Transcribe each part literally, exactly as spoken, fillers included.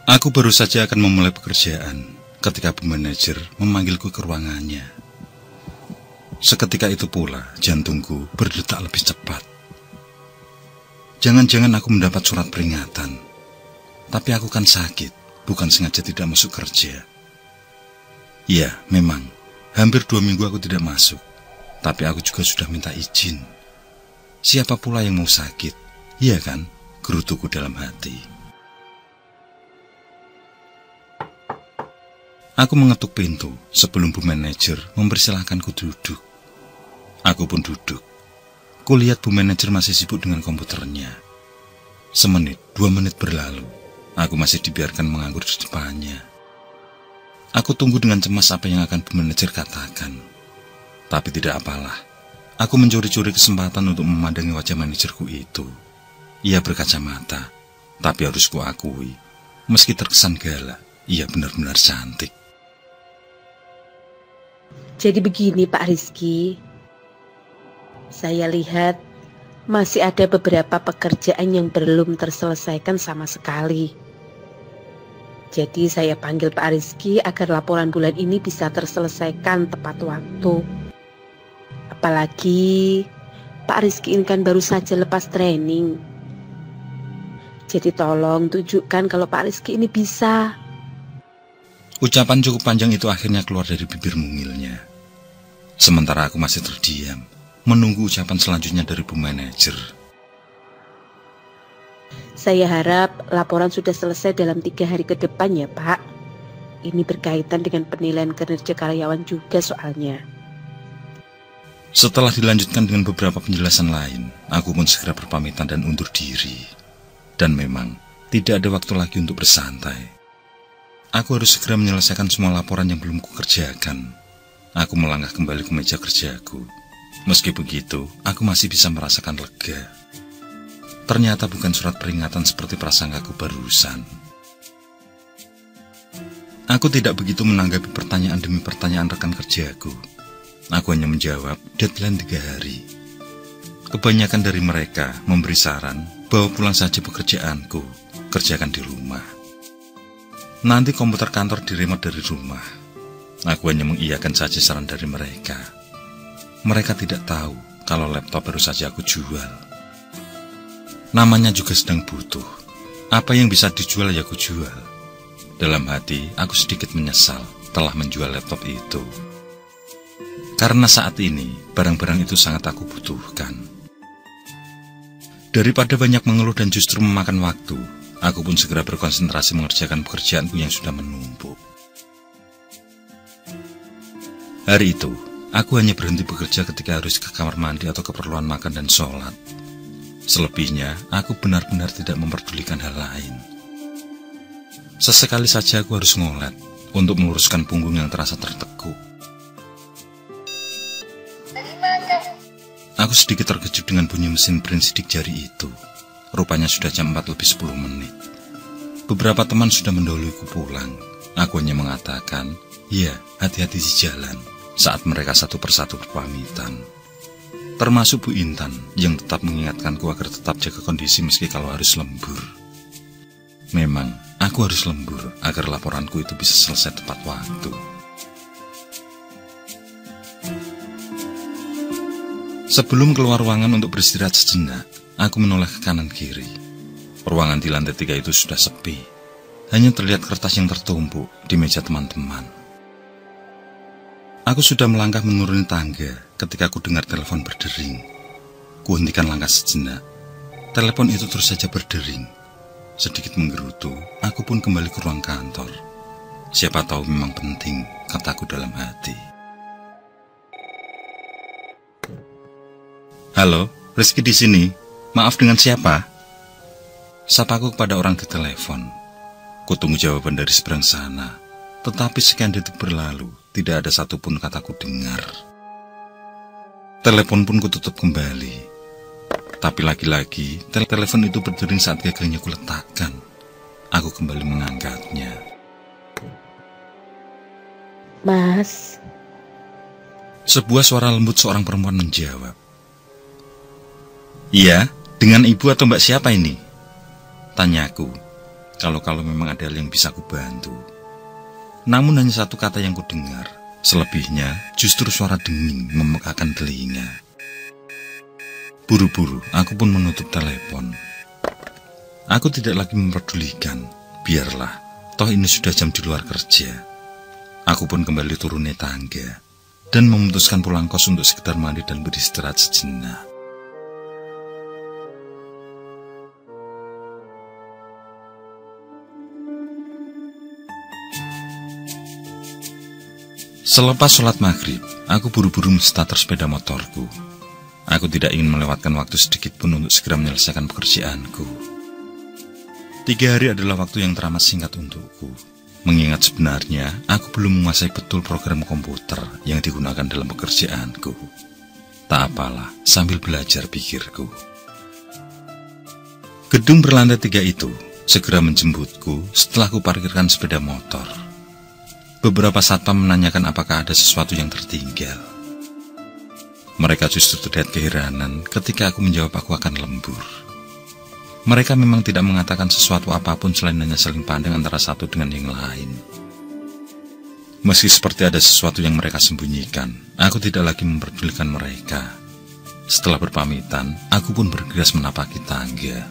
Aku baru saja akan memulai pekerjaan ketika Bu Manajer memanggilku ke ruangannya. Seketika itu pula jantungku berdetak lebih cepat. Jangan-jangan aku mendapat surat peringatan. Tapi aku kan sakit, bukan sengaja tidak masuk kerja. Ya, memang, hampir dua minggu aku tidak masuk. Tapi aku juga sudah minta izin. Siapa pula yang mau sakit? Iya kan? Gerutuku dalam hati. Aku mengetuk pintu sebelum Bu Manajer mempersilahkanku duduk. Aku pun duduk. Kulihat Bu Manajer masih sibuk dengan komputernya. Semenit, dua menit berlalu. Aku masih dibiarkan menganggur di depannya. Aku tunggu dengan cemas apa yang akan Bu Manajer katakan. Tapi tidak apalah. Aku mencuri-curi kesempatan untuk memandangi wajah manajerku itu. Ia berkacamata, tapi harus kuakui, meski terkesan galak, ia benar-benar cantik. Jadi begini Pak Rizky, saya lihat masih ada beberapa pekerjaan yang belum terselesaikan sama sekali. Jadi saya panggil Pak Rizky agar laporan bulan ini bisa terselesaikan tepat waktu. Apalagi Pak Rizky ini kan baru saja lepas training. Jadi tolong tunjukkan kalau Pak Rizky ini bisa. Ucapan cukup panjang itu akhirnya keluar dari bibir mungilnya. Sementara aku masih terdiam, menunggu ucapan selanjutnya dari Bu Manajer. Saya harap laporan sudah selesai dalam tiga hari ke depan ya Pak. Ini berkaitan dengan penilaian kinerja karyawan juga soalnya. Setelah dilanjutkan dengan beberapa penjelasan lain, aku pun segera berpamitan dan undur diri. Dan memang, tidak ada waktu lagi untuk bersantai. Aku harus segera menyelesaikan semua laporan yang belum kukerjakan. Aku melangkah kembali ke meja kerjaku. Meski begitu, aku masih bisa merasakan lega. Ternyata bukan surat peringatan seperti prasangkaku barusan. Aku tidak begitu menanggapi pertanyaan demi pertanyaan rekan kerjaku. Aku hanya menjawab deadline tiga hari. Kebanyakan dari mereka memberi saran bahwa pulang saja pekerjaanku, kerjakan di rumah. Nanti komputer kantor diremote dari rumah. Aku hanya mengiyakan saja saran dari mereka. Mereka tidak tahu kalau laptop baru saja aku jual. Namanya juga sedang butuh. Apa yang bisa dijual ya aku jual. Dalam hati, aku sedikit menyesal telah menjual laptop itu. Karena saat ini, barang-barang itu sangat aku butuhkan. Daripada banyak mengeluh dan justru memakan waktu, aku pun segera berkonsentrasi mengerjakan pekerjaanku yang sudah menumpuk. Hari itu, aku hanya berhenti bekerja ketika harus ke kamar mandi atau keperluan makan dan sholat. Selebihnya, aku benar-benar tidak memperdulikan hal lain. Sesekali saja aku harus ngolet untuk meluruskan punggung yang terasa tertekuk. Aku sedikit terkejut dengan bunyi mesin print sidik jari itu. Rupanya sudah jam empat lebih sepuluh menit. Beberapa teman sudah mendahuluiku pulang. Aku hanya mengatakan, ya, hati-hati di jalan, saat mereka satu persatu berpamitan. Termasuk Bu Intan yang tetap mengingatkanku agar tetap jaga kondisi meski kalau harus lembur. Memang, aku harus lembur agar laporanku itu bisa selesai tepat waktu. Sebelum keluar ruangan untuk beristirahat sejenak, aku menoleh ke kanan kiri. Ruangan di lantai tiga itu sudah sepi. Hanya terlihat kertas yang tertumpuk di meja teman-teman. Aku sudah melangkah menuruni tangga ketika aku dengar telepon berdering. Kuhentikan langkah sejenak. Telepon itu terus saja berdering. Sedikit menggerutu, aku pun kembali ke ruang kantor. Siapa tahu memang penting, kataku dalam hati. Halo, Rizky di sini. Maaf, dengan siapa? Sapaku kepada orang di telepon. Kutunggu jawaban dari seberang sana. Tetapi sekian detik berlalu, tidak ada satupun kataku dengar. Telepon pun kututup kembali. Tapi lagi-lagi, tel telepon itu berdering saat gagangnya kuletakkan. Aku kembali mengangkatnya. Mas. Sebuah suara lembut seorang perempuan menjawab. Iya, dengan ibu atau mbak siapa ini? Tanyaku. kalau-kalau memang ada hal yang bisa aku bantu. Namun hanya satu kata yang kudengar, selebihnya justru suara denging memekakan telinga. Buru-buru aku pun menutup telepon. Aku tidak lagi memperdulikan, biarlah, toh ini sudah jam di luar kerja. Aku pun kembali turun tangga dan memutuskan pulang kos untuk sekedar mandi dan beristirahat sejenak. Selepas sholat maghrib, aku buru-buru menstarter sepeda motorku. Aku tidak ingin melewatkan waktu sedikit pun untuk segera menyelesaikan pekerjaanku. Tiga hari adalah waktu yang teramat singkat untukku, mengingat sebenarnya aku belum menguasai betul program komputer yang digunakan dalam pekerjaanku. Tak apalah, sambil belajar pikirku. Gedung berlantai tiga itu segera menjemputku setelah ku parkirkan sepeda motor. Beberapa satpam menanyakan apakah ada sesuatu yang tertinggal. Mereka justru terlihat keheranan ketika aku menjawab aku akan lembur. Mereka memang tidak mengatakan sesuatu apapun selain hanya saling pandang antara satu dengan yang lain. Meski seperti ada sesuatu yang mereka sembunyikan, aku tidak lagi memperdulikan mereka. Setelah berpamitan, aku pun bergegas menapaki tangga.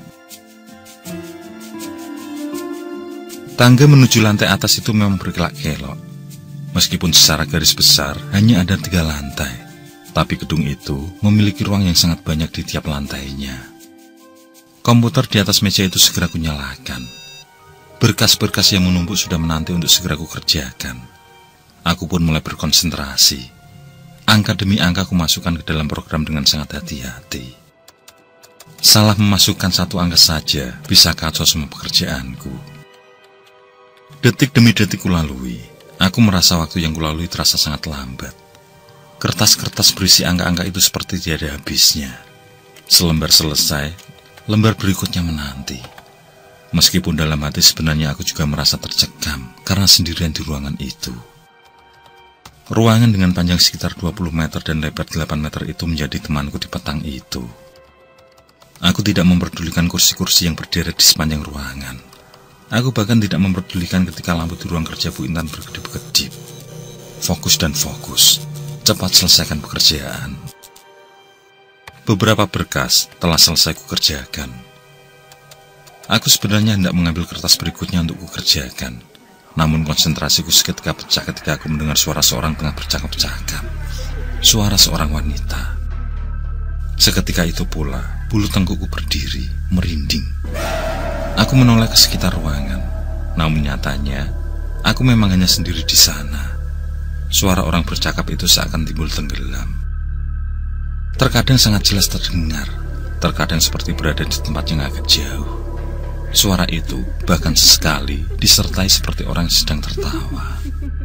Tangga menuju lantai atas itu memang berkelak-kelok. Meskipun secara garis besar hanya ada tiga lantai, tapi gedung itu memiliki ruang yang sangat banyak di tiap lantainya. Komputer di atas meja itu segera kunyalakan. Berkas-berkas yang menumpuk sudah menanti untuk segera kukerjakan. Aku pun mulai berkonsentrasi. Angka demi angka kumasukkan ke dalam program dengan sangat hati-hati. Salah memasukkan satu angka saja bisa kacau semua pekerjaanku. Detik demi detik kulalui, aku merasa waktu yang kulalui terasa sangat lambat. Kertas-kertas berisi angka-angka itu seperti tiada habisnya. Selembar selesai, lembar berikutnya menanti. Meskipun dalam hati sebenarnya aku juga merasa tercekam karena sendirian di ruangan itu. Ruangan dengan panjang sekitar dua puluh meter dan lebar delapan meter itu menjadi temanku di petang itu. Aku tidak memperdulikan kursi-kursi yang berderet di sepanjang ruangan. Aku bahkan tidak memperdulikan ketika lampu di ruang kerja Bu Intan berkedip-kedip. Fokus dan fokus, cepat selesaikan pekerjaan. Beberapa berkas telah selesai kukerjakan. Aku sebenarnya hendak mengambil kertas berikutnya untuk kukerjakan. Namun konsentrasiku seketika pecah ketika aku mendengar suara seorang tengah bercakap-cakap. Suara seorang wanita. Seketika itu pula, bulu tengkukku berdiri, merinding. Aku menoleh ke sekitar ruangan, namun nyatanya, aku memang hanya sendiri di sana. Suara orang bercakap itu seakan timbul tenggelam. Terkadang sangat jelas terdengar, terkadang seperti berada di tempat yang agak jauh. Suara itu bahkan sesekali disertai seperti orang yang sedang tertawa.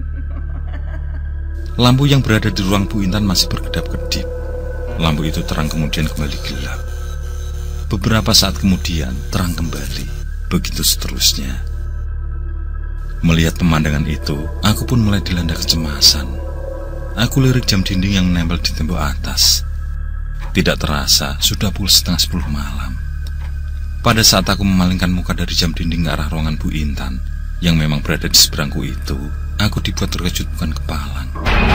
Lampu yang berada di ruang Bu Intan masih berkedap-kedip. Lampu itu terang kemudian kembali gelap. Beberapa saat kemudian terang kembali. Begitu seterusnya. Melihat pemandangan itu, aku pun mulai dilanda kecemasan. Aku lirik jam dinding yang menempel di tembok atas. Tidak terasa, sudah pukul setengah sepuluh malam. Pada saat aku memalingkan muka dari jam dinding ke arah ruangan Bu Intan, yang memang berada di seberangku itu, aku dibuat terkejut bukan kepalang.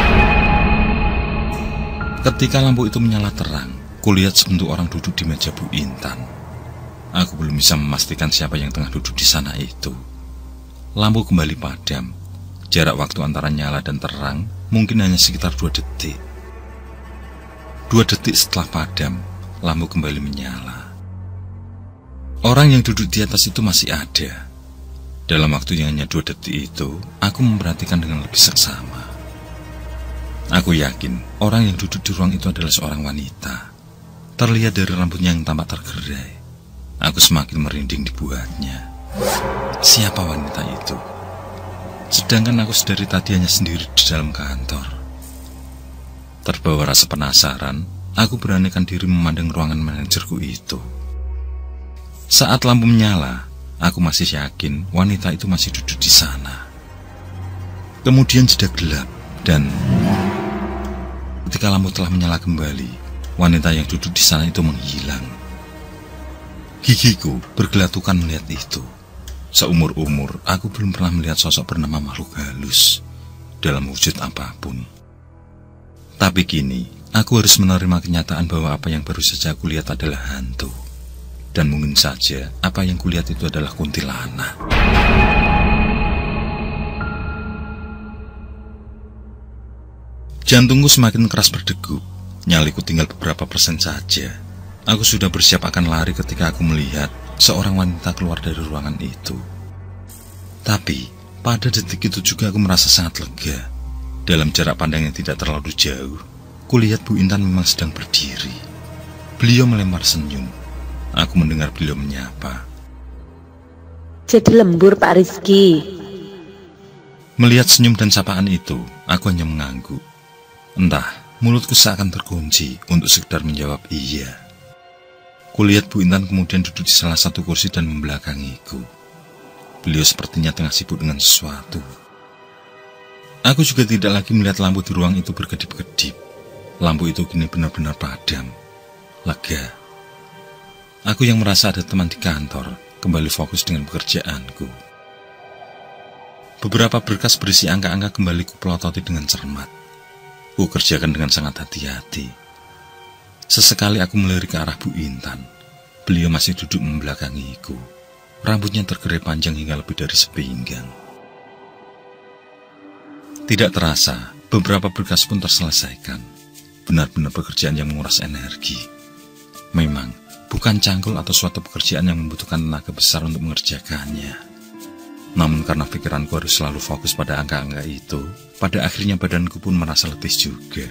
Ketika lampu itu menyala terang, kulihat sebentuk orang duduk di meja Bu Intan. Aku belum bisa memastikan siapa yang tengah duduk di sana itu. Lampu kembali padam. Jarak waktu antara nyala dan terang mungkin hanya sekitar dua detik. Dua detik setelah padam, lampu kembali menyala. Orang yang duduk di atas itu masih ada. Dalam waktu yang hanya dua detik itu, aku memperhatikan dengan lebih seksama. Aku yakin orang yang duduk di ruang itu adalah seorang wanita. Terlihat dari rambutnya yang tampak tergerai. Aku semakin merinding dibuatnya. Siapa wanita itu? Sedangkan aku sedari tadi hanya sendiri di dalam kantor. Terbawa rasa penasaran, aku beranikan diri memandang ruangan manajerku itu. Saat lampu menyala, aku masih yakin wanita itu masih duduk di sana. Kemudian jeda gelap dan ketika lampu telah menyala kembali, wanita yang duduk di sana itu menghilang. Gigiku bergelatukan melihat itu. Seumur-umur, aku belum pernah melihat sosok bernama makhluk halus dalam wujud apapun. Tapi kini, aku harus menerima kenyataan bahwa apa yang baru saja aku lihat adalah hantu. Dan mungkin saja, apa yang kulihat itu adalah kuntilanak. Jantungku semakin keras berdegup. Nyaliku tinggal beberapa persen saja. Aku sudah bersiap akan lari ketika aku melihat seorang wanita keluar dari ruangan itu. Tapi, pada detik itu juga aku merasa sangat lega. Dalam jarak pandang yang tidak terlalu jauh, kulihat Bu Intan memang sedang berdiri. Beliau melempar senyum. Aku mendengar beliau menyapa. Jadi lembur Pak Rizky. Melihat senyum dan sapaan itu, aku hanya mengangguk. Entah, mulutku seakan terkunci untuk sekedar menjawab iya. Kulihat Bu Intan kemudian duduk di salah satu kursi dan membelakangiku. Beliau sepertinya tengah sibuk dengan sesuatu. Aku juga tidak lagi melihat lampu di ruang itu berkedip-kedip. Lampu itu kini benar-benar padam. Lega. Aku yang merasa ada teman di kantor, kembali fokus dengan pekerjaanku. Beberapa berkas berisi angka-angka kembali kupelototi dengan cermat. Ku kerjakan dengan sangat hati-hati. Sesekali aku melirik ke arah Bu Intan. Beliau masih duduk membelakangiku. Rambutnya tergerai panjang hingga lebih dari sepinggang. Tidak terasa, beberapa berkas pun terselesaikan. Benar-benar pekerjaan yang menguras energi. Memang, bukan cangkul atau suatu pekerjaan yang membutuhkan tenaga besar untuk mengerjakannya. Namun karena pikiranku harus selalu fokus pada angka-angka itu, pada akhirnya badanku pun merasa letih juga.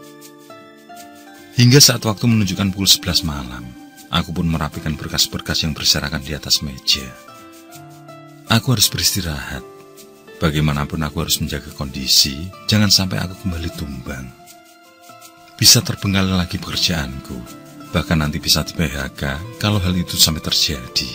Hingga saat waktu menunjukkan pukul sebelas malam, aku pun merapikan berkas-berkas yang berserakan di atas meja. Aku harus beristirahat. Bagaimanapun aku harus menjaga kondisi, jangan sampai aku kembali tumbang. Bisa terbengkalai lagi pekerjaanku, bahkan nanti bisa di P H K kalau hal itu sampai terjadi.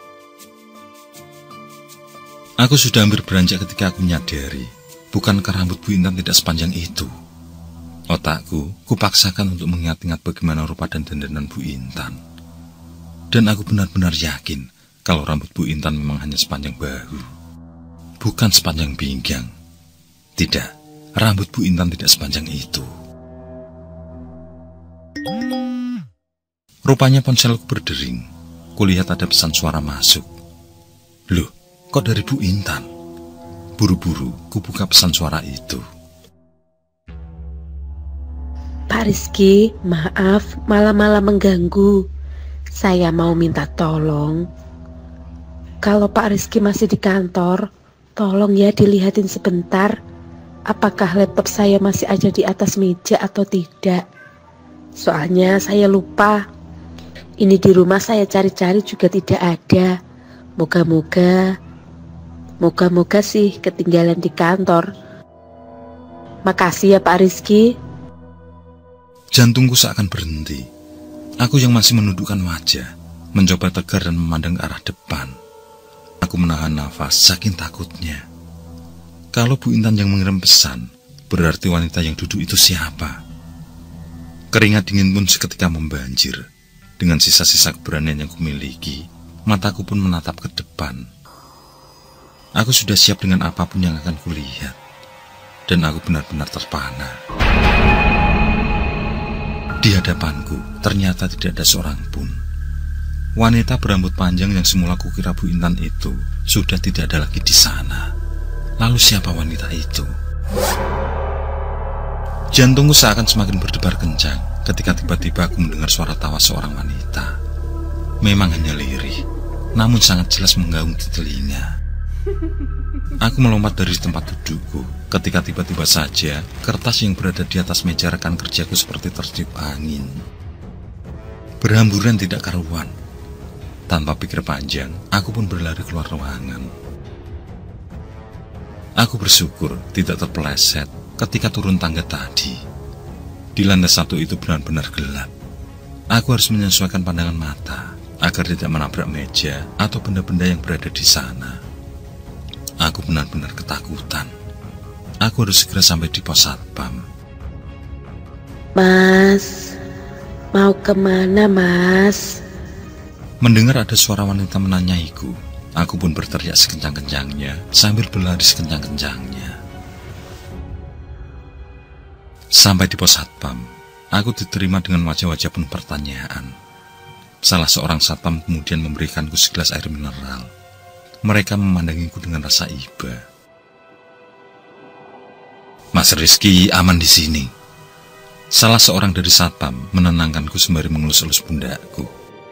Aku sudah hampir beranjak ketika aku menyadari, bukankah rambut Bu Intan tidak sepanjang itu? Otakku, kupaksakan untuk mengingat-ingat bagaimana rupa dan dandanan Bu Intan. Dan aku benar-benar yakin kalau rambut Bu Intan memang hanya sepanjang bahu, bukan sepanjang pinggang. Tidak, rambut Bu Intan tidak sepanjang itu. Rupanya ponselku berdering. Kulihat ada pesan suara masuk. Loh, kok dari Bu Intan? Buru-buru kubuka pesan suara itu. Pak Rizky, maaf malam-malam mengganggu. Saya mau minta tolong. Kalau Pak Rizky masih di kantor, tolong ya dilihatin sebentar. Apakah laptop saya masih ada di atas meja atau tidak? Soalnya saya lupa. Ini di rumah saya cari-cari juga tidak ada. Moga-moga, moga-moga sih ketinggalan di kantor. Makasih ya Pak Rizky. Jantungku seakan berhenti. Aku yang masih menundukkan wajah, mencoba tegar dan memandang ke arah depan. Aku menahan nafas saking takutnya. Kalau Bu Intan yang mengirim pesan, berarti wanita yang duduk itu siapa? Keringat dingin pun seketika membanjir. Dengan sisa-sisa keberanian yang kumiliki, mataku pun menatap ke depan. Aku sudah siap dengan apapun yang akan kulihat. Dan aku benar-benar terpana. Di hadapanku, ternyata tidak ada seorang pun. Wanita berambut panjang yang semula kukira Bu Intan itu sudah tidak ada lagi di sana. Lalu siapa wanita itu? Jantungku seakan semakin berdebar kencang ketika tiba-tiba aku mendengar suara tawa seorang wanita. Memang hanya lirih, namun sangat jelas menggaung di telinga. Aku melompat dari tempat dudukku ketika tiba-tiba saja kertas yang berada di atas meja rekan kerjaku seperti tertiup angin. Berhamburan tidak karuan. Tanpa pikir panjang, aku pun berlari keluar ruangan. Aku bersyukur tidak terpeleset ketika turun tangga tadi. Di lantai satu itu benar-benar gelap. Aku harus menyesuaikan pandangan mata agar tidak menabrak meja atau benda-benda yang berada di sana. Aku benar-benar ketakutan. Aku harus segera sampai di pos satpam. Mas, mau kemana mas? Mendengar ada suara wanita menanyaiku, Aku pun berteriak sekencang-kencangnya sambil berlari sekencang-kencangnya. Sampai di pos satpam, aku diterima dengan wajah-wajah penuh pertanyaan. Salah seorang satpam kemudian memberikanku segelas air mineral. Mereka memandangiku dengan rasa iba. "Mas Rizky aman di sini." Salah seorang dari satpam menenangkanku sembari mengelus-elus pundakku.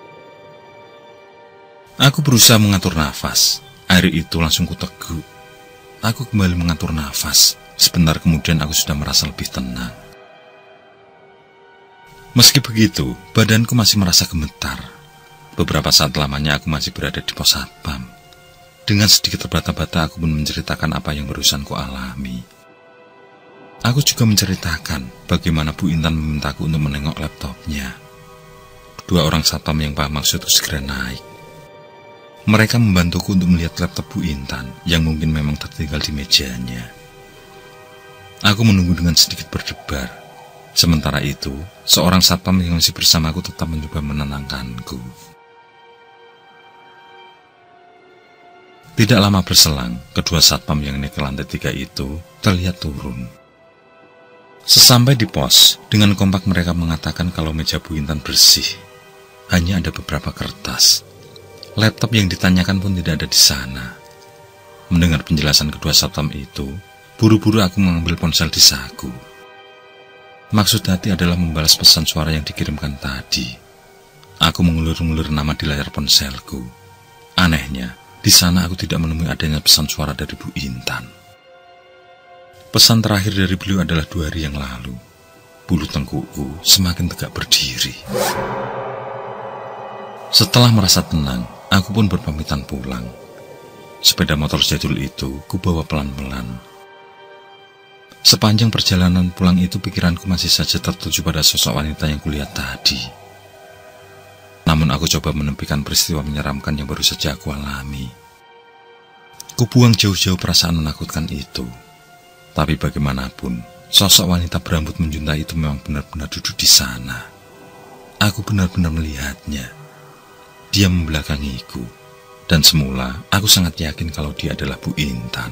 Aku berusaha mengatur nafas. Air itu langsung kuteguk. Aku kembali mengatur nafas. Sebentar kemudian aku sudah merasa lebih tenang. Meski begitu, badanku masih merasa gemetar. Beberapa saat lamanya aku masih berada di pos satpam. Dengan sedikit terbata-bata aku pun menceritakan apa yang barusan ku alami. Aku juga menceritakan bagaimana Bu Intan memintaku untuk menengok laptopnya. Dua orang satpam yang paham maksudku segera naik. Mereka membantuku untuk melihat laptop Bu Intan yang mungkin memang tertinggal di mejanya. Aku menunggu dengan sedikit berdebar. Sementara itu, seorang satpam yang masih bersamaku tetap mencoba menenangkanku. Tidak lama berselang, kedua satpam yang naik ke lantai tiga itu terlihat turun. Sesampai di pos, dengan kompak mereka mengatakan kalau meja Bu Intan bersih. Hanya ada beberapa kertas. Laptop yang ditanyakan pun tidak ada di sana. Mendengar penjelasan kedua satpam itu, buru-buru aku mengambil ponsel di saku. Maksud hati adalah membalas pesan suara yang dikirimkan tadi. Aku mengulur-ngulur nama di layar ponselku. Anehnya, di sana aku tidak menemui adanya pesan suara dari Bu Intan. Pesan terakhir dari beliau adalah dua hari yang lalu. Bulu tengkukku semakin tegak berdiri. Setelah merasa tenang, aku pun berpamitan pulang. Sepeda motor jadul itu kubawa pelan-pelan. Sepanjang perjalanan pulang itu pikiranku masih saja tertuju pada sosok wanita yang kulihat tadi. Namun aku coba menepikan peristiwa menyeramkan yang baru saja aku alami. Kubuang jauh-jauh perasaan menakutkan itu. Tapi bagaimanapun, sosok wanita berambut menjuntai itu memang benar-benar duduk di sana. Aku benar-benar melihatnya. Dia membelakangiku. Dan semula aku sangat yakin kalau dia adalah Bu Intan.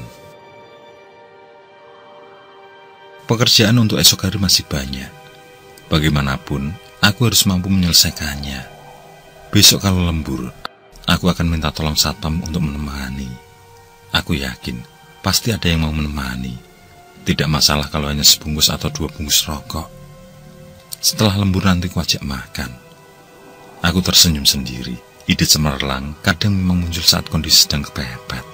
Pekerjaan untuk esok hari masih banyak. Bagaimanapun, aku harus mampu menyelesaikannya. Besok kalau lembur, aku akan minta tolong satpam untuk menemani. Aku yakin, pasti ada yang mau menemani. Tidak masalah kalau hanya sebungkus atau dua bungkus rokok. Setelah lembur nanti ku ajak makan. Aku tersenyum sendiri. Ide cemerlang kadang memang muncul saat kondisi sedang kepepet.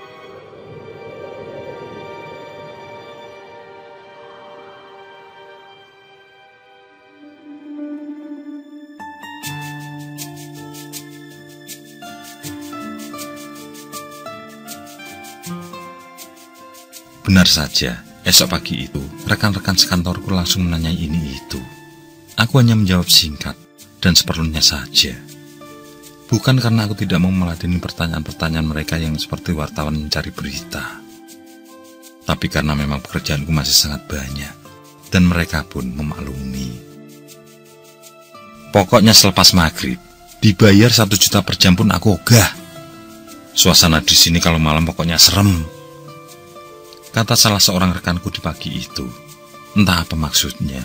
Benar saja, esok pagi itu, rekan-rekan sekantorku langsung menanyai ini itu. Aku hanya menjawab singkat, dan seperlunya saja. Bukan karena aku tidak mau meladeni pertanyaan-pertanyaan mereka yang seperti wartawan mencari berita. Tapi karena memang pekerjaanku masih sangat banyak, dan mereka pun memaklumi. Pokoknya selepas maghrib, dibayar satu juta per jam pun aku ogah. Suasana di sini kalau malam pokoknya serem. Kata salah seorang rekanku di pagi itu. Entah apa maksudnya.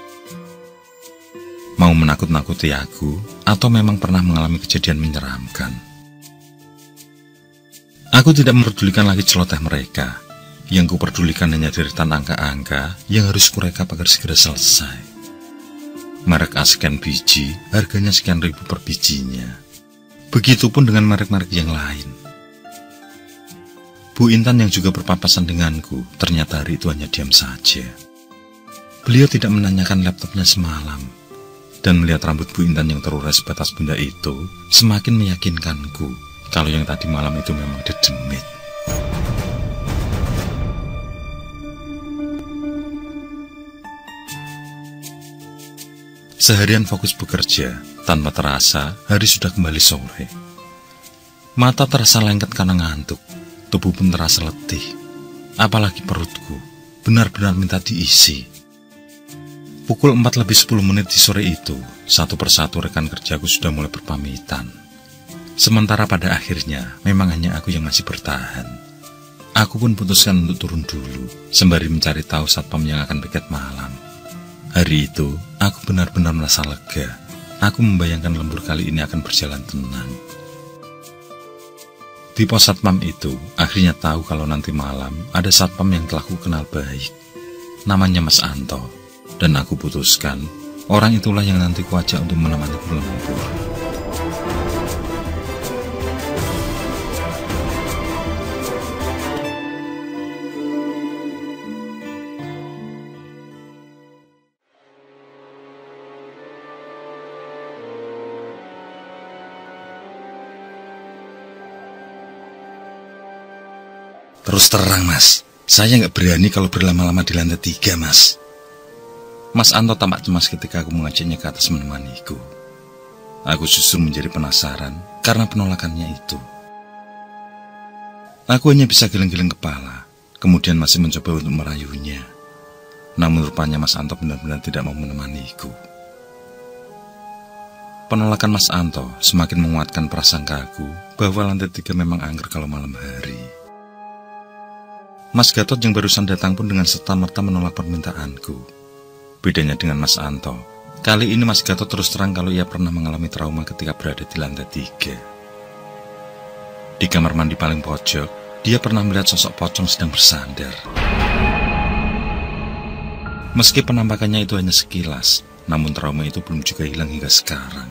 Mau menakut-nakuti aku, atau memang pernah mengalami kejadian menyeramkan. Aku tidak memperdulikan lagi celoteh mereka. Yang kuperdulikan hanya deretan angka-angka yang harus kurekap agar segera selesai. Merek A sekian biji, harganya sekian ribu per bijinya. Begitupun dengan merek-merek yang lain. Bu Intan yang juga berpapasan denganku, ternyata hari itu hanya diam saja. Beliau tidak menanyakan laptopnya semalam. Dan melihat rambut Bu Intan yang terurai sebatas bunda itu, semakin meyakinkanku kalau yang tadi malam itu memang dedemit. Seharian fokus bekerja, tanpa terasa hari sudah kembali sore. Mata terasa lengket karena ngantuk. Tubuh pun terasa letih, apalagi perutku benar-benar minta diisi. Pukul empat lebih sepuluh menit di sore itu, satu persatu rekan kerjaku sudah mulai berpamitan. Sementara pada akhirnya memang hanya aku yang masih bertahan. Aku pun putuskan untuk turun dulu, sembari mencari tahu satpam yang akan piket malam. Hari itu, aku benar-benar merasa lega. Aku membayangkan lembur kali ini akan berjalan tenang. Di pos satpam itu, akhirnya tahu kalau nanti malam ada satpam yang telah ku kenal baik. Namanya Mas Anto, dan aku putuskan orang itulah yang nanti ku ajak untuk menemani ku lembur. Terus terang, Mas, saya nggak berani kalau berlama-lama di lantai tiga, Mas. Mas Anto tampak cemas ketika aku mengajaknya ke atas menemaniku. Aku justru menjadi penasaran karena penolakannya itu. Aku hanya bisa geleng-geleng kepala, kemudian masih mencoba untuk merayunya. Namun rupanya Mas Anto benar-benar tidak mau menemaniku. Penolakan Mas Anto semakin menguatkan prasangkaku bahwa lantai tiga memang angker kalau malam hari. Mas Gatot yang barusan datang pun dengan serta-merta menolak permintaanku. Bedanya dengan Mas Anto, kali ini Mas Gatot terus terang kalau ia pernah mengalami trauma ketika berada di lantai tiga. Di kamar mandi paling pojok, dia pernah melihat sosok pocong sedang bersandar. Meski penampakannya itu hanya sekilas, namun trauma itu belum juga hilang hingga sekarang.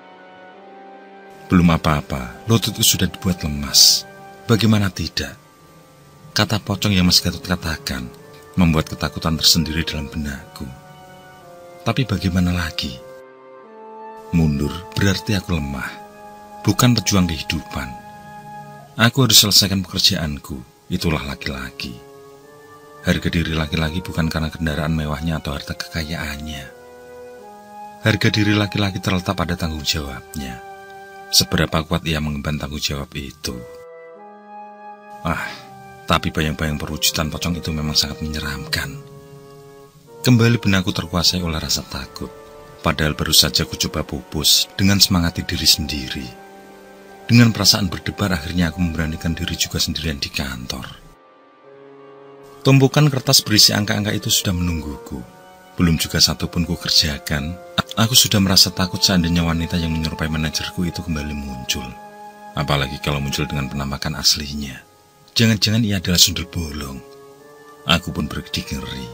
Belum apa-apa, lutut itu sudah dibuat lemas. Bagaimana tidak? Kata pocong yang Mas Gatot katakan membuat ketakutan tersendiri dalam benakku. Tapi bagaimana lagi? Mundur berarti aku lemah, bukan pejuang kehidupan. Aku harus selesaikan pekerjaanku, itulah laki-laki. Harga diri laki-laki bukan karena kendaraan mewahnya atau harta kekayaannya. Harga diri laki-laki terletak pada tanggung jawabnya. Seberapa kuat ia mengemban tanggung jawab itu. Ah, tapi bayang-bayang perwujudan pocong itu memang sangat menyeramkan. Kembali benakku terkuasai oleh rasa takut. Padahal baru saja ku coba pupus dengan semangati diri sendiri. Dengan perasaan berdebar akhirnya aku memberanikan diri juga sendirian di kantor. Tumpukan kertas berisi angka-angka itu sudah menungguku. Belum juga satu pun ku kerjakan. Aku sudah merasa takut seandainya wanita yang menyerupai manajerku itu kembali muncul. Apalagi kalau muncul dengan penampakan aslinya. Jangan-jangan ia adalah sundel bolong. Aku pun berkedip ngeri.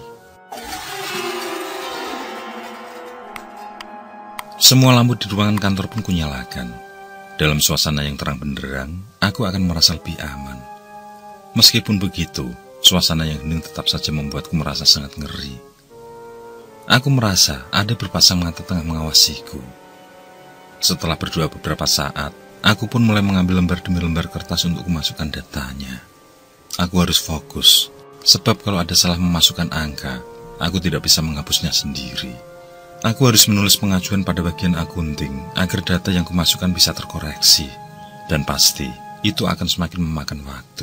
Semua lampu di ruangan kantor pun kunyalakan. Dalam suasana yang terang benderang, aku akan merasa lebih aman. Meskipun begitu, suasana yang hening tetap saja membuatku merasa sangat ngeri. Aku merasa ada berpasang mata tengah mengawasiku. Setelah berdoa beberapa saat, aku pun mulai mengambil lembar demi lembar kertas untuk memasukkan datanya. Aku harus fokus, sebab kalau ada salah memasukkan angka, aku tidak bisa menghapusnya sendiri. Aku harus menulis pengajuan pada bagian akunting, agar data yang kumasukkan bisa terkoreksi. Dan pasti, itu akan semakin memakan waktu.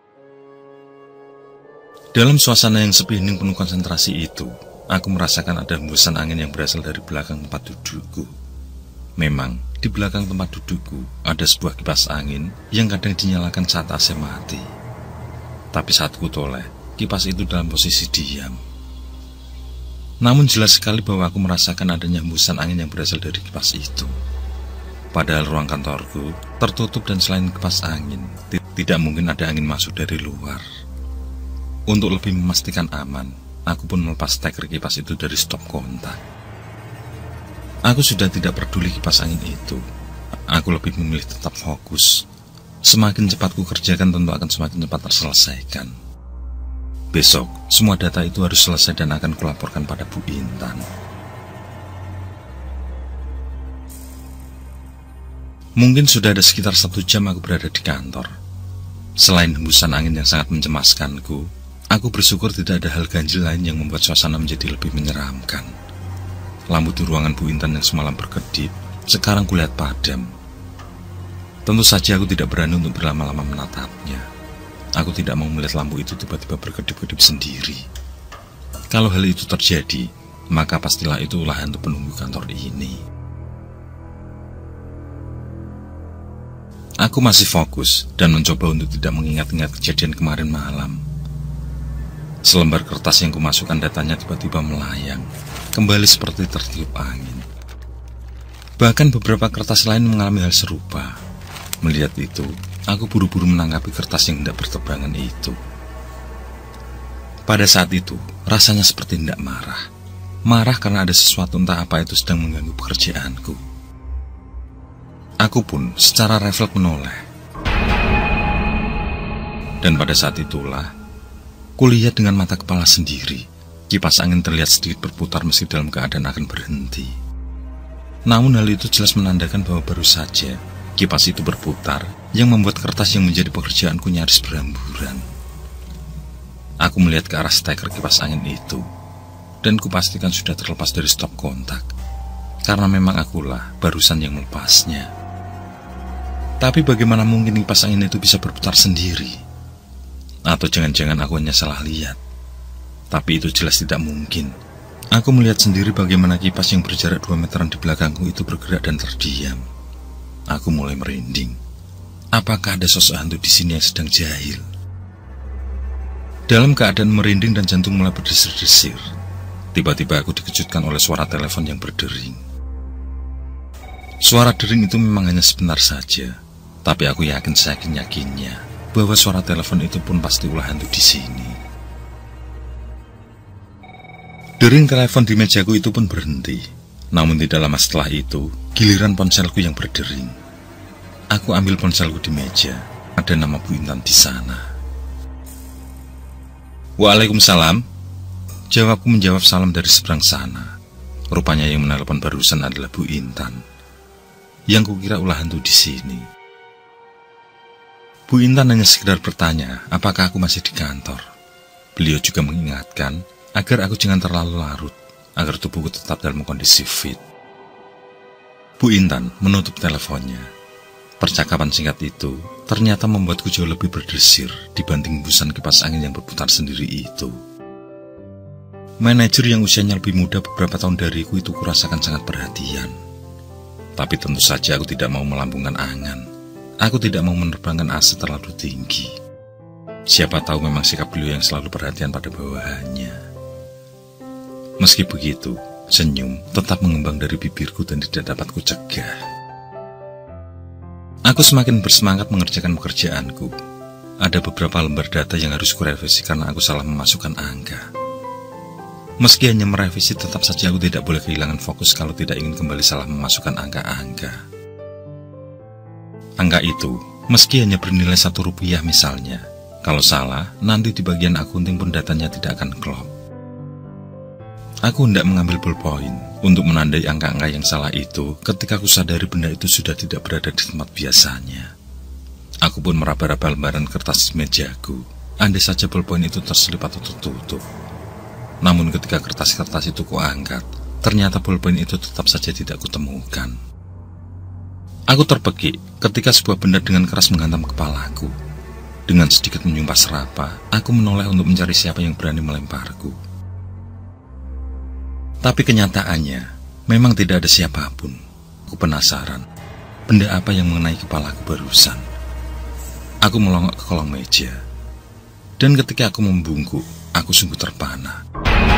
Dalam suasana yang sepi hening penuh konsentrasi itu, aku merasakan ada hembusan angin yang berasal dari belakang tempat dudukku. Memang, di belakang tempat dudukku ada sebuah kipas angin yang kadang dinyalakan saat A C mati. Tapi saat ku toleh, kipas itu dalam posisi diam. Namun jelas sekali bahwa aku merasakan adanya hembusan angin yang berasal dari kipas itu. Padahal ruang kantorku tertutup dan selain kipas angin, tidak mungkin ada angin masuk dari luar. Untuk lebih memastikan aman, aku pun melepas steker kipas itu dari stop kontak. Aku sudah tidak peduli kipas angin itu. Aku lebih memilih tetap fokus. Semakin cepat ku kerjakan tentu akan semakin cepat terselesaikan. Besok, semua data itu harus selesai dan akan kulaporkan pada Bu Intan. Mungkin sudah ada sekitar satu jam aku berada di kantor. Selain hembusan angin yang sangat mencemaskanku, aku bersyukur tidak ada hal ganjil lain yang membuat suasana menjadi lebih menyeramkan. Lampu di ruangan Bu Intan yang semalam berkedip, sekarang kulihat padam. Tentu saja aku tidak berani untuk berlama-lama menatapnya. Aku tidak mau melihat lampu itu tiba-tiba berkedip-kedip sendiri. Kalau hal itu terjadi, maka pastilah itu ulah hantu penunggu kantor ini. Aku masih fokus dan mencoba untuk tidak mengingat-ingat kejadian kemarin malam. Selembar kertas yang kumasukkan datanya tiba-tiba melayang, kembali seperti tertiup angin. Bahkan beberapa kertas lain mengalami hal serupa. Melihat itu, aku buru-buru menanggapi kertas yang hendak bertebangan itu. Pada saat itu, rasanya seperti hendak marah. Marah karena ada sesuatu entah apa itu sedang mengganggu pekerjaanku. Aku pun secara refleks menoleh. Dan pada saat itulah, kulihat dengan mata kepala sendiri, kipas angin terlihat sedikit berputar meski dalam keadaan akan berhenti. Namun hal itu jelas menandakan bahwa baru saja kipas itu berputar, yang membuat kertas yang menjadi pekerjaanku nyaris berhamburan. Aku melihat ke arah steker kipas angin itu, dan kupastikan sudah terlepas dari stop kontak, karena memang akulah barusan yang melepasnya. Tapi bagaimana mungkin kipas angin itu bisa berputar sendiri? Atau jangan-jangan aku hanya salah lihat? Tapi itu jelas tidak mungkin. Aku melihat sendiri bagaimana kipas yang berjarak dua meteran di belakangku itu bergerak dan terdiam. Aku mulai merinding. Apakah ada sosok hantu di sini yang sedang jahil? Dalam keadaan merinding dan jantung mulai berdesir-desir, tiba-tiba aku dikejutkan oleh suara telepon yang berdering. Suara dering itu memang hanya sebentar saja, tapi aku yakin seyakin-yakinnya bahwa suara telepon itu pun pasti ulah hantu di sini. Dering telepon di mejaku itu pun berhenti. Namun tidak lama setelah itu, giliran ponselku yang berdering. Aku ambil ponselku di meja. Ada nama Bu Intan di sana. Waalaikumsalam. Jawabku menjawab salam dari seberang sana. Rupanya yang menelpon barusan adalah Bu Intan, yang kukira ulah hantu di sini. Bu Intan hanya sekedar bertanya apakah aku masih di kantor. Beliau juga mengingatkan agar aku jangan terlalu larut, agar tubuhku tetap dalam kondisi fit. Bu Intan menutup teleponnya. Percakapan singkat itu ternyata membuatku jauh lebih berdesir dibanding hembusan kipas angin yang berputar sendiri itu. Manajer yang usianya lebih muda beberapa tahun dariku itu kurasakan sangat perhatian. Tapi tentu saja aku tidak mau melambungkan angan. Aku tidak mau menerbangkan asa terlalu tinggi. Siapa tahu memang sikap beliau yang selalu perhatian pada bawahannya. Meski begitu, senyum tetap mengembang dari bibirku dan tidak dapat kucegah. Aku semakin bersemangat mengerjakan pekerjaanku. Ada beberapa lembar data yang harus kurevisi karena aku salah memasukkan angka. Meski hanya merevisi, tetap saja aku tidak boleh kehilangan fokus kalau tidak ingin kembali salah memasukkan angka-angka. Angka itu, meski hanya bernilai satu rupiah misalnya, kalau salah, nanti di bagian akunting pun datanya tidak akan klop. Aku hendak mengambil ballpoint untuk menandai angka-angka yang salah itu ketika aku sadari benda itu sudah tidak berada di tempat biasanya. Aku pun meraba-raba lembaran kertas di mejaku, andai saja ballpoint itu terselip atau tertutup. Namun ketika kertas-kertas itu kuangkat, ternyata ballpoint itu tetap saja tidak kutemukan. Aku terpekik ketika sebuah benda dengan keras menghantam kepalaku. Dengan sedikit menyumpah serapa, aku menoleh untuk mencari siapa yang berani melemparku. Tapi kenyataannya, memang tidak ada siapapun. Aku penasaran, benda apa yang mengenai kepalaku barusan. Aku melongok ke kolong meja. Dan ketika aku membungkuk, aku sungguh terpana.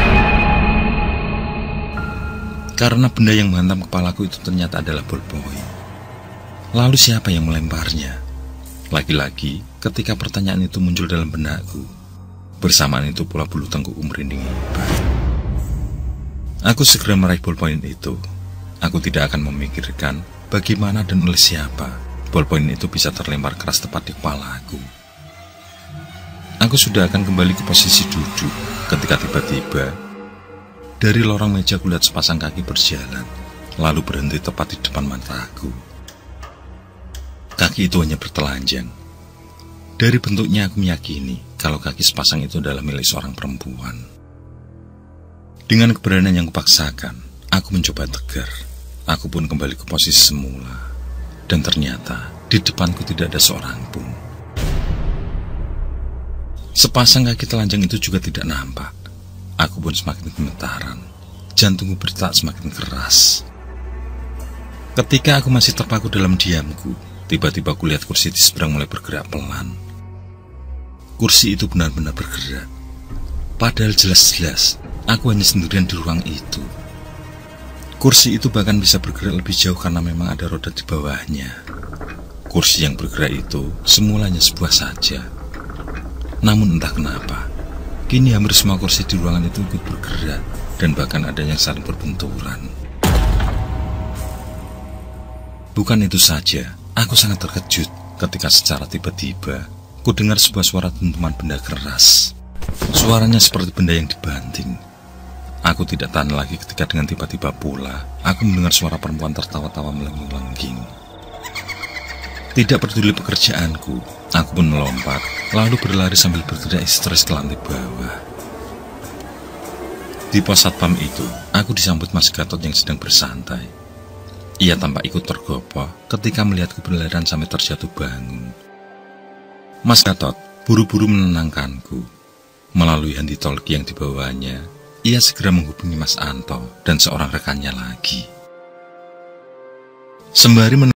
Karena benda yang menghantam kepalaku itu ternyata adalah ballpoint. Lalu siapa yang melemparnya? Lagi-lagi, ketika pertanyaan itu muncul dalam benakku, bersamaan itu pula bulu tengkukku merinding hebat. Aku segera meraih ballpoint itu. Aku tidak akan memikirkan bagaimana dan oleh siapa ballpoint itu bisa terlempar keras tepat di kepalaku. Aku sudah akan kembali ke posisi duduk ketika tiba-tiba dari lorong meja kulihat sepasang kaki berjalan, lalu berhenti tepat di depan mataku. Kaki itu hanya bertelanjang. Dari bentuknya aku meyakini kalau kaki sepasang itu adalah milik seorang perempuan. Dengan keberanian yang kupaksakan, aku mencoba tegar. Aku pun kembali ke posisi semula. Dan ternyata di depanku tidak ada seorang pun. Sepasang kaki telanjang itu juga tidak nampak. Aku pun semakin gemetaran. Jantungku berdetak semakin keras. Ketika aku masih terpaku dalam diamku, Tiba-tiba kulihat kursi di seberang mulai bergerak pelan. Kursi itu benar-benar bergerak. Padahal jelas-jelas aku hanya sendirian di ruang itu. Kursi itu bahkan bisa bergerak lebih jauh karena memang ada roda di bawahnya. Kursi yang bergerak itu semulanya sebuah saja. Namun entah kenapa, kini hampir semua kursi di ruangan itu ikut bergerak dan bahkan ada yang saling berbenturan. Bukan itu saja, aku sangat terkejut ketika secara tiba-tiba ku dengar sebuah suara dentuman benda keras. Suaranya seperti benda yang dibanting. Aku tidak tahan lagi ketika dengan tiba-tiba pula aku mendengar suara perempuan tertawa-tawa melengging-lengging. Tidak peduli pekerjaanku, aku pun melompat lalu berlari sambil berteriak histeris ke lantai bawah. Di pos satpam itu, aku disambut Mas Gatot yang sedang bersantai. Ia tampak ikut tergopoh ketika melihatku berlarian sampai terjatuh bangun. Mas Gatot buru-buru menenangkanku. Melalui handi-talkie yang dibawanya, ia segera menghubungi Mas Anto dan seorang rekannya lagi. Sembari men